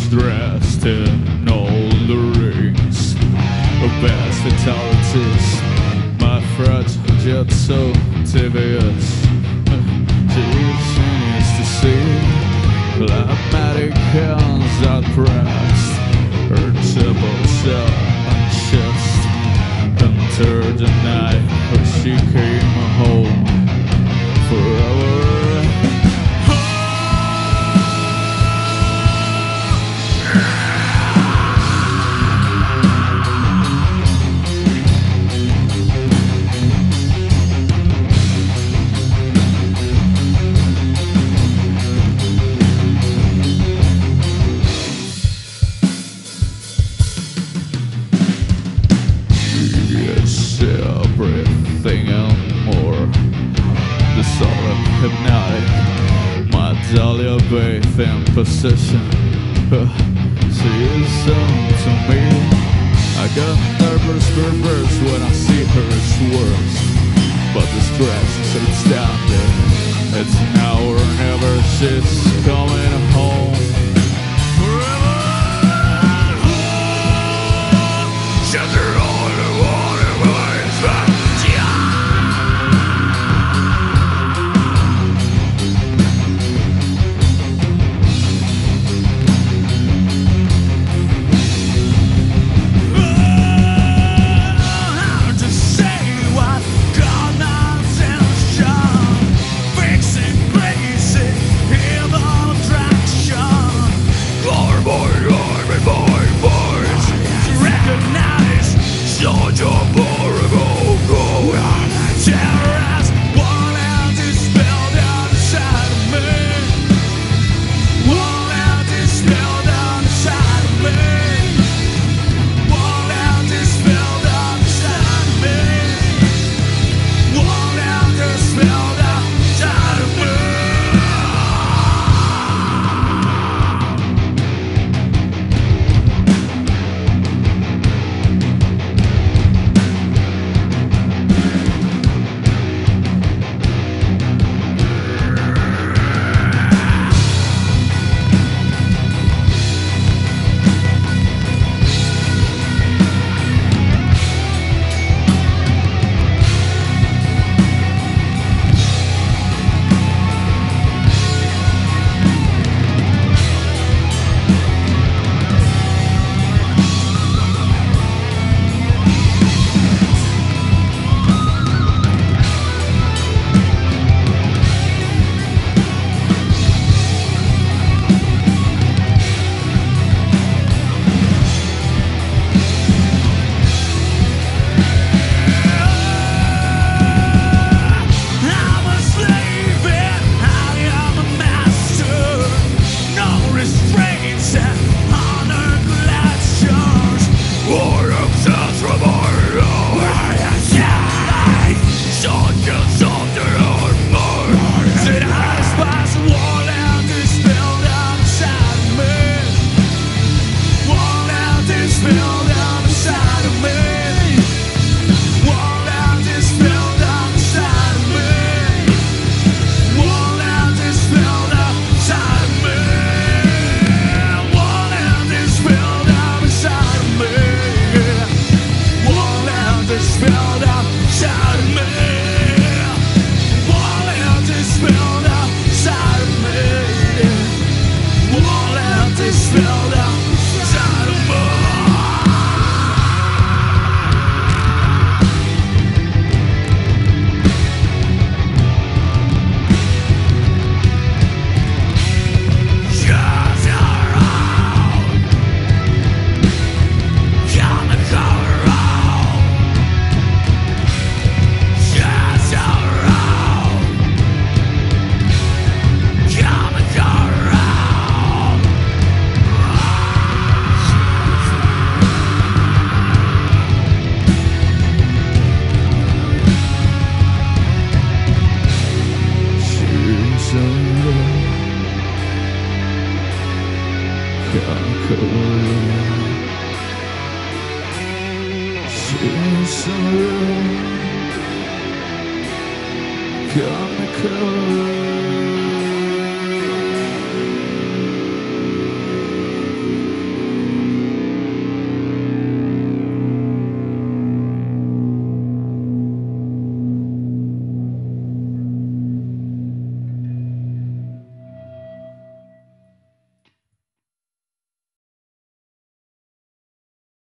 dressed in all the rings of best fatalities. My friends get so devious. She needs to see climatic hands that pressed her temples and chest. Enter the night where she came home forever. Everything and more. The soul of hypnotic, my Dahlia bathed in position. She is to me. I get nervous perverse when I see her swerve, but the stress is outstanding. It's now or never. She's coming home forever. Shelter all the waterways back. Chemical